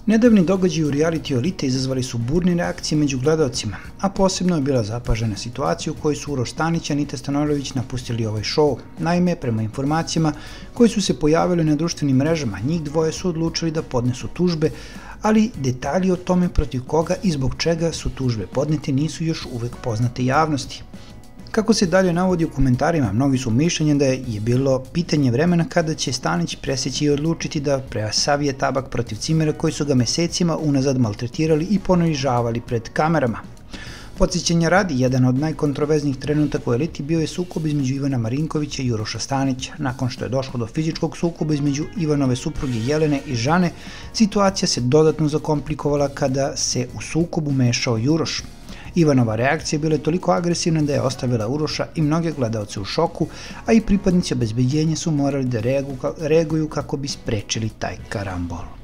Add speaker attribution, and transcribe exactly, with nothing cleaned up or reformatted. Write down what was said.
Speaker 1: Nedavni događaji u reality Elite izazvali su burne reakcije među gledaocima, a posebno je bila zapažena situacija u kojoj su Uroš Stanić i Anita Stanojlović napustili ovaj šou. Naime, prema informacijama koje su se pojavile na društvenim mrežama, njih dvoje su odlučili da podnesu tužbe, ali detalji o tome protiv koga i zbog čega su tužbe podnete nisu još uvek poznate javnosti. Kako se dalje navodi u komentarima, mnogi su mišljenja da je bilo pitanje vremena kada će Stanić preseći i odlučiti da presavije tabak protiv cimera koji su ga mesecima unazad maltretirali i ponižavali pred kamerama. Podsjećanja radi, jedan od najkontroverznijih trenutaka u Eliti bio je sukob između Ivana Marinkovića i Uroša Stanića. Nakon što je došlo do fizičkog sukoba između Ivanove supruge Jelene i Žane, situacija se dodatno zakomplikovala kada se u sukobu mešao Uroš. Ivanova reakcija bila je toliko agresivna da je ostavila Uroša i mnoge gledaoce u šoku, a i pripadnici obezbeđenja su morali da reaguju kako bi sprečili taj karambol.